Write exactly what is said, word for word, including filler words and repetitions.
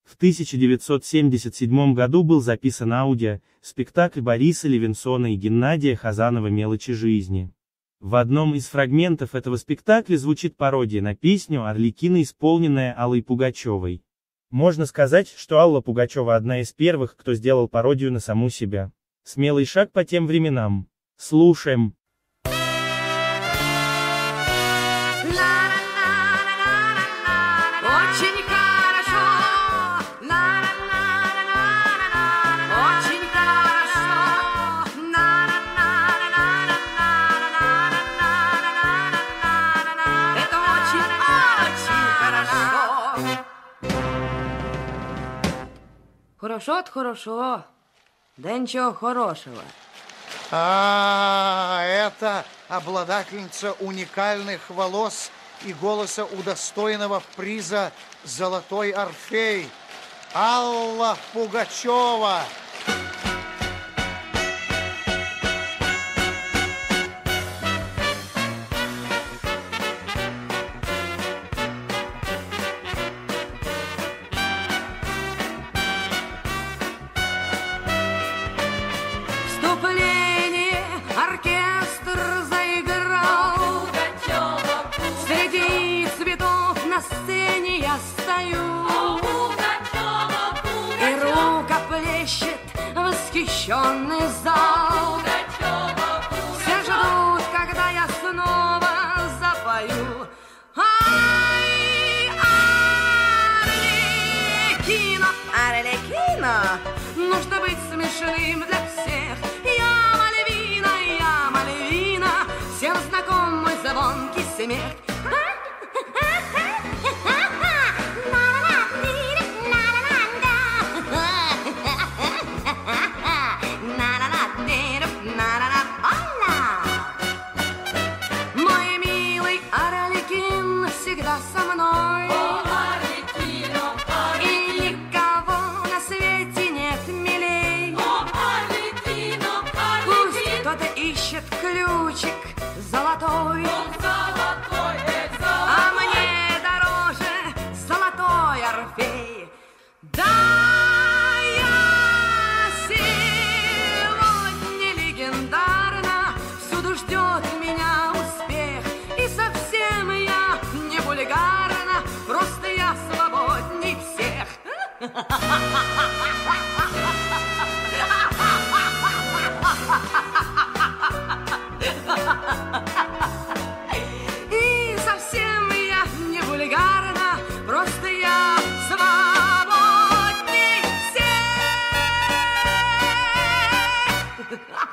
В тысяча девятьсот семьдесят седьмом году был записан аудио-спектакль Бориса Левинсона и Геннадия Хазанова «Мелочи жизни». В одном из фрагментов этого спектакля звучит пародия на песню «Арлекино», исполненная Аллой Пугачевой. Можно сказать, что Алла Пугачева одна из первых, кто сделал пародию на саму себя. Смелый шаг по тем временам. Слушаем. Хорошо-то хорошо, да ничего хорошего. А, это обладательница уникальных волос и голоса, удостоенного приза «Золотой Орфей», Алла Пугачева. Восхищенный зал. Все ждут, когда я снова запою. Ай, Арлекино, Арлекино, нужно быть смешным для всех. Я Мальвина, я Мальвина, всем знакомый звонкий смех. Со мной. О, Арлекино, Арлекино. И никого на свете нет милей. О, Арлекино, Арлекино. Пусть кто-то ищет ключик золотой. Он золотой, эх, золотой. А мне дороже золотой Орфей. Да, я сегодня легендарна, всюду ждет меня успех, и совсем я не вульгарна, просто я свободней всех. И совсем я не вульгарна, просто я свободней всех.